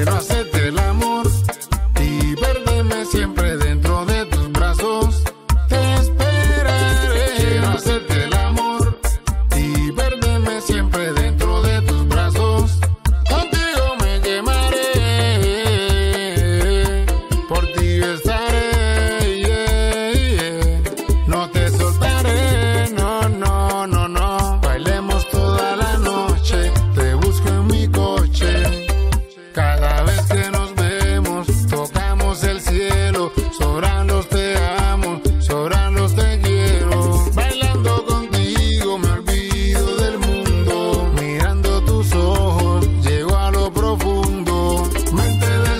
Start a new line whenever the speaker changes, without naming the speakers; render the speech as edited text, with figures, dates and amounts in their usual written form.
Quiero hacerte el amor y perderme siempre dentro de tus brazos. Te esperaré. Quiero hacerte el amor y perderme siempre dentro de tus brazos. Contigo me quemaré, por ti yo estaré, yeah, yeah. No te soltaré, no, no, no, no. Bailemos toda la noche, te busco en mi coche. Cada vez que nos vemos, tocamos el cielo. Sobran los te amo, sobran los te quiero. Bailando contigo me olvido del mundo. Mirando tus ojos, llego a lo profundo. Mente de